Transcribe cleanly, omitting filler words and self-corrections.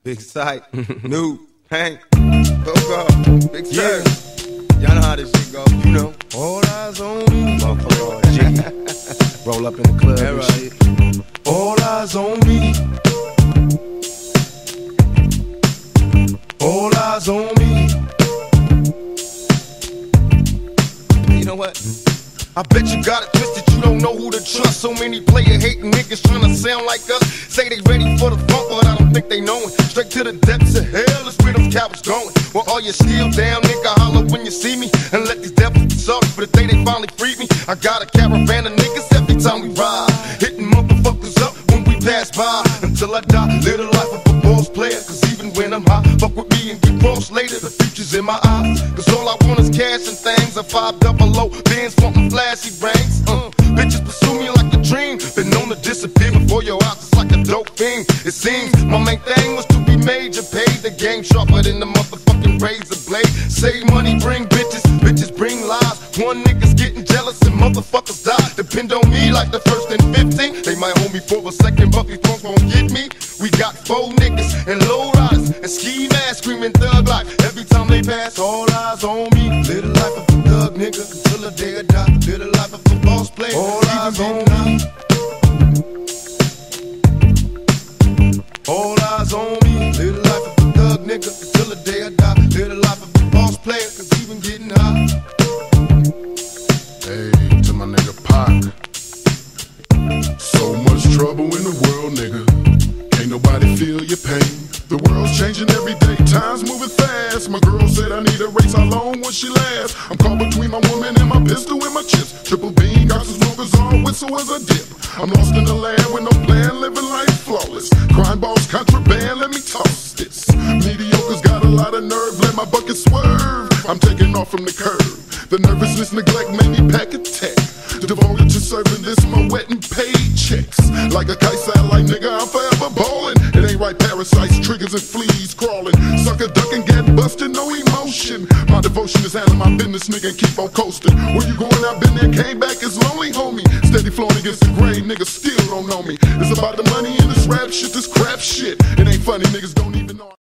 Big Sight, New, Hank, Big Sight. Y'all know how this shit go, you know. All eyes on me. Motherfucker, Jiggy. Roll up in the club and shit. All eyes on me. All eyes on me. You know what? I bet you got it twisted, you don't know who to trust. So many player hating niggas tryna sound like us. Say they ready for the funk, but I don't think they knowin'. Straight to the depths of hell is where them cowards going. Well, all you still down, nigga, holler when you see me. And let these devils be sorry for the day they finally freed me. I got a caravan of niggas every time we ride, hitting motherfuckers up when we pass by. Until I die, live the life of a boss player. Cause even when I'm high, fuck with me and get crossed later. The future's in my eyes, cause all I want is cash and things. A 500 bands wantin' flashy rings. Bitches pursue me like a dream. Been known to disappear before your eyes, it's like a dope fiend. It seems my main thing was to be major, paid the game sharper than the motherfucking razor blade. Save money, bring bitches, bitches bring lies. One nigga's getting jealous and motherfuckers die. Depend on me like the first and 15. They might hold me for a second, but these punks won't get me. We got 4 niggas and low riders and ski masks screaming thug life. Every time they pass, all eyes on me. Live the life of a thug nigga until the day I die. Live the life of a boss player. All eyes on me. All eyes on me. Live the life of a thug nigga until the day I die. Live the life of a boss player, cause even getting high. Hey, to my nigga Pac. So much trouble in the world, nigga. Ain't nobody feel your pain. The world's changing every day, time's moving fast. My girl said I need a race, how long will she last? I'm caught between my woman and my pistol and my chips. Triple beam, got some smokers on, whistle as I dip. I'm lost in the land with no plan, living life flawless. Crime balls, contraband, let me toss this. Mediocre's got a lot of nerve, let my bucket swerve. I'm taking off from the curb. The nervousness, neglect made me pack a tech. Devoted to serving this, my wet and paid checks. Like a kite satellite, nigga, I'm forever ballin'. It ain't right, parasites, triggers and fleas crawling. Sucker duck and get busted, no emotion. My devotion is handling my business, nigga, and keep on coasting. Where you going? I've been there, came back, it's lonely, homie. Steady flowing against the grain, niggas still don't know me. It's about the money and this rap shit, this crap shit. It ain't funny, niggas don't even know.